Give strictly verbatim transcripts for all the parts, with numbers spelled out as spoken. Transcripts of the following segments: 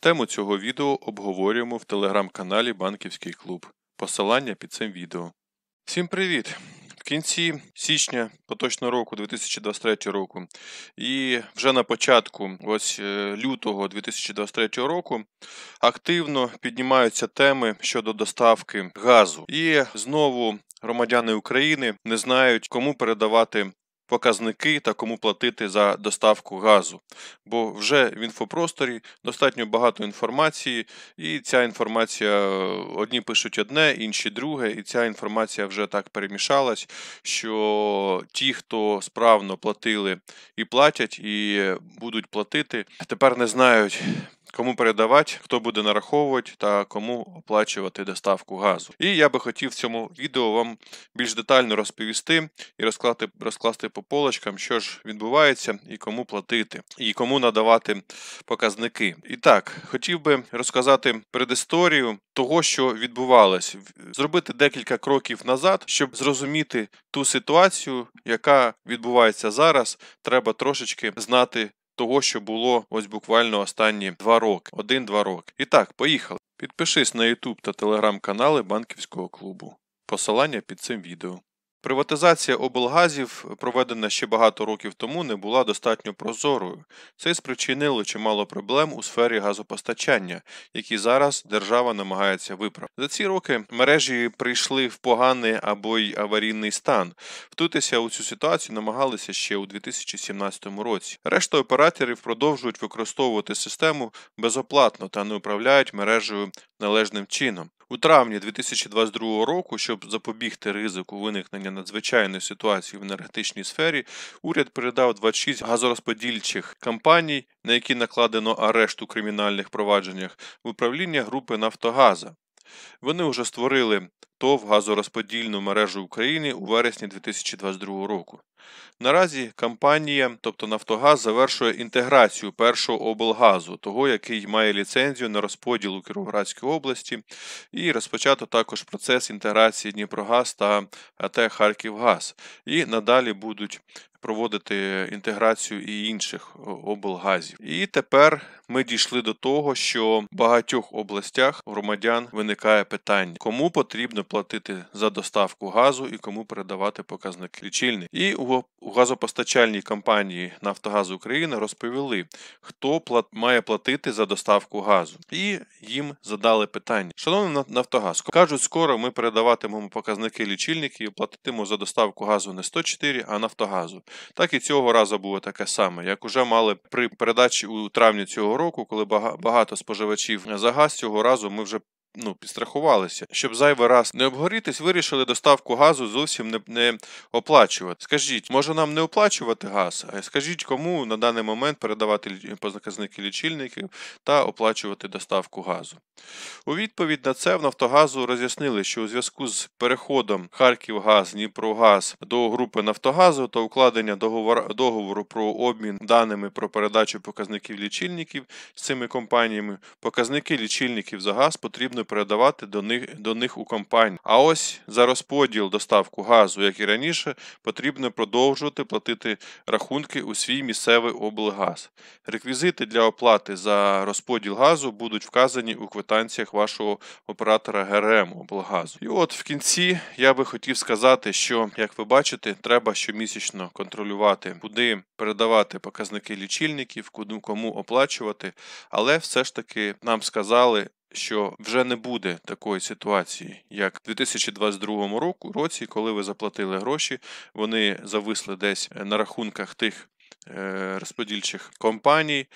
Тему цього відео обговорюємо в телеграм-каналі Банківський клуб. Посилання під цим відео. Всім привіт! В кінці січня поточного року, дві тисячі двадцять третього року, і вже на початку ось лютого дві тисячі двадцять третього року активно піднімаються теми щодо доставки газу. І знову громадяни України не знають, кому передавати показники та кому платити за доставку газу. Бо вже в інфопросторі достатньо багато інформації, і ця інформація, одні пишуть одне, інші друге, і ця інформація вже так перемішалась, що ті, хто справно платили і платять, і будуть платити, тепер не знають, кому передавати, хто буде нараховувати та кому оплачувати доставку газу. І я би хотів в цьому відео вам більш детально розповісти і розкласти, розкласти по полочкам, що ж відбувається і кому платити, і кому надавати показники. І так, хотів би розказати предісторію того, що відбувалось. Зробити декілька кроків назад, щоб зрозуміти ту ситуацію, яка відбувається зараз. Треба трошечки знати того, що було ось буквально останні два роки. Один-два роки. І так, поїхали. Підпишись на YouTube та телеграм-канали Банківського клубу. Посилання під цим відео. Приватизація облгазів, проведена ще багато років тому, не була достатньо прозорою. Це спричинило чимало проблем у сфері газопостачання, які зараз держава намагається виправити. За ці роки мережі прийшли в поганий або й аварійний стан. Втрутитися у цю ситуацію намагалися ще у дві тисячі сімнадцятому році. Решта операторів продовжують використовувати систему безоплатно та не управляють мережею належним чином. У травні дві тисячі двадцять другого року, щоб запобігти ризику виникнення надзвичайної ситуації в енергетичній сфері, уряд передав двадцять шість газорозподільчих компаній, на які накладено арешт у кримінальних провадженнях, в управління групи «Нафтогаза». Вони вже створили ТОВ газорозподільну мережу України у вересні дві тисячі двадцять другого року. Наразі компанія, тобто «Нафтогаз», завершує інтеграцію першого облгазу, того, який має ліцензію на розподіл у Кіровоградській області, і розпочато також процес інтеграції «Дніпрогаз» та АТ «Харківгаз». І надалі будуть проводити інтеграцію і інших облгазів. І тепер ми дійшли до того, що в багатьох областях громадян виникає питання, кому потрібно платити за доставку газу і кому передавати показники лічильник. І у газопостачальній компанії «Нафтогаз України» розповіли, хто плат... має платити за доставку газу. І їм задали питання. Шановний «Нафтогаз», кажуть, скоро ми передаватимемо показники лічильників і платитимемо за доставку газу не сто чотири, а «Нафтогазу». Так і цього разу було таке саме, як уже мали при передачі у травні цього року, коли багато споживачів за газ, цього разу ми вже ну, підстрахувалися. Щоб зайвий раз не обгорітись, вирішили доставку газу зовсім не, не оплачувати. Скажіть, може нам не оплачувати газ? Скажіть, кому на даний момент передавати показники лічильників та оплачувати доставку газу? У відповідь на це в «Нафтогазу» роз'яснили, що у зв'язку з переходом «Харківгаз», «Дніпрогаз» до групи «Нафтогазу» та укладення договору, договору про обмін даними про передачу показників лічильників з цими компаніями, показники лічильників за газ потрібно передавати до них, до них у компанії. А ось за розподіл доставку газу, як і раніше, потрібно продовжувати платити рахунки у свій місцевий облгаз. Реквізити для оплати за розподіл газу будуть вказані у квитанціях вашого оператора ГРМ облгазу. І от в кінці я би хотів сказати, що, як ви бачите, треба щомісячно контролювати, куди передавати показники лічильників, кому оплачувати, але все ж таки нам сказали, що вже не буде такої ситуації, як в дві тисячі двадцять другому року, році, коли ви заплатили гроші, вони зависли десь на рахунках тих розподільчих компаній,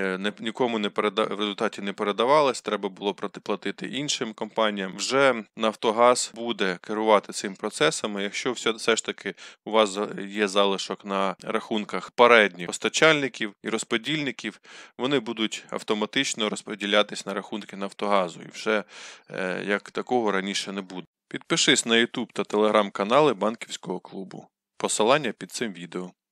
нікому не переда... в результаті не передавалось, треба було платити іншим компаніям. Вже «Нафтогаз» буде керувати цим процесом, якщо все, все ж таки у вас є залишок на рахунках передніх постачальників і розподільників, вони будуть автоматично розподілятись на рахунки «Нафтогазу», і вже як такого раніше не буде. Підпишись на YouTube та телеграм-канали Банківського клубу. Посилання під цим відео.